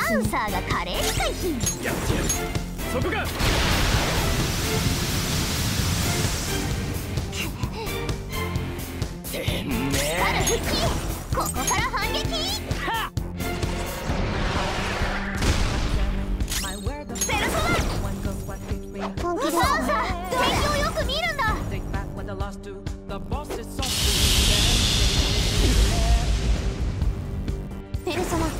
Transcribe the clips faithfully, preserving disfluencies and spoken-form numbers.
パンサーが華麗に回避。 やってやる。そこがてめえ。 カル復帰。ここから反撃。 はっ。 ペルソナ。 本気ですパンサー敵をよく見るんだ。 ペルソナ。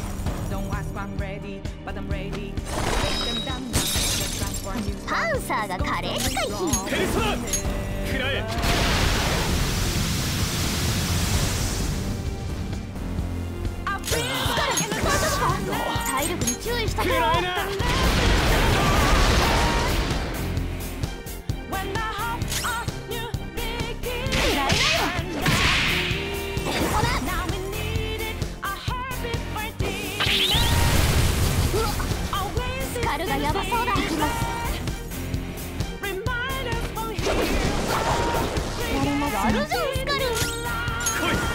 パンサーが華麗に回避。 ペルソナ食らえ。 スカル大丈夫か。体力に注意した食からえな。 スカルがヤバそうだ。行きます。 やりますやるじゃんスカル。 来い。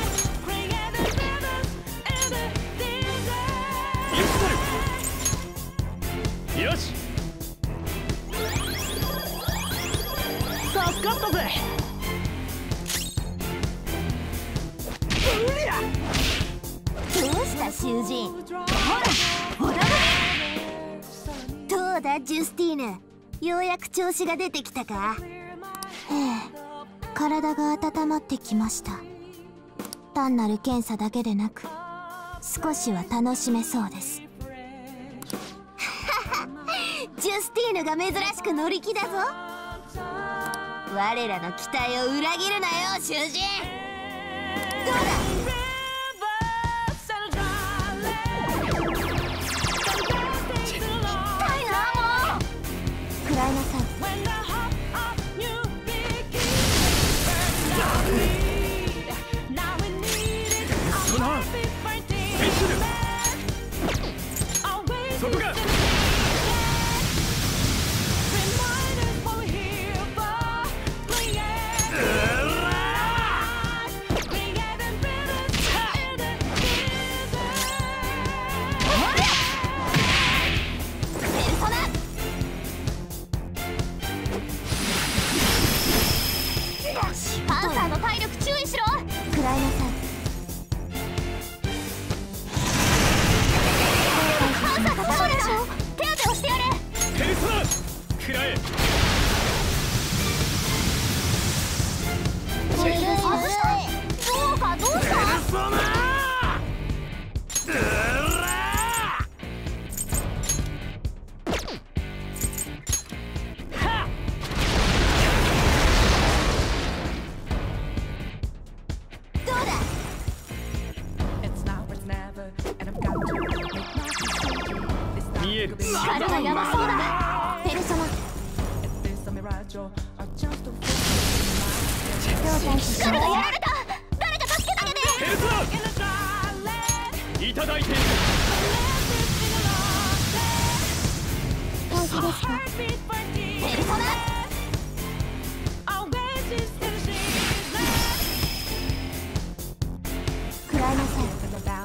よし。助かったぜ。うりゃ。 どうした囚人。ほらほらどうだジュスティーヌ、ようやく調子が出てきたか。ええ、体が温まってきました。単なる検査だけでなく少しは楽しめそうです。ジュスティーヌが珍しく乗り気だぞ。我らの期待を裏切るなよ囚人。どうだ。食らいなさい。 そのフェイシル。そこがパンサーの体力注意しろ。 食らいなさい。 パンサーが倒れた。手当てをしてやれ。 ペルソナ食らえ。 ずるいずるい。 外した。どうかどうした。 ペルソナ見える。 スカルがヤバそうだ。 ペルソナ。 スカルがやられた。誰か助けてあげて。 ペルソナいただいている。 本気ですか。 ペルソナ。 食らいなさい。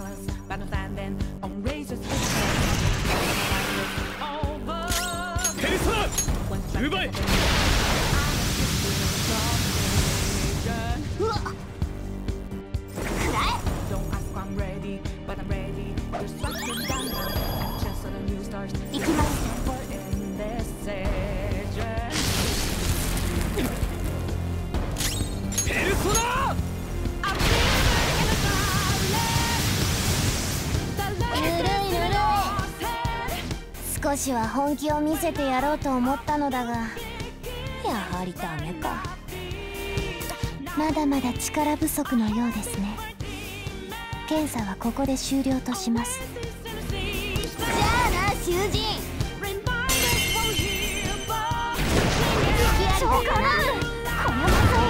ペルソナ奪え。 うわっ。食らえ。 行きます。 ペルソナぬるいぬるい。少しは本気を見せてやろうと思ったのだが、やはりダメか。まだまだ力不足のようですね。検査はここで終了とします。 じゃあな囚人。そうかな。この技を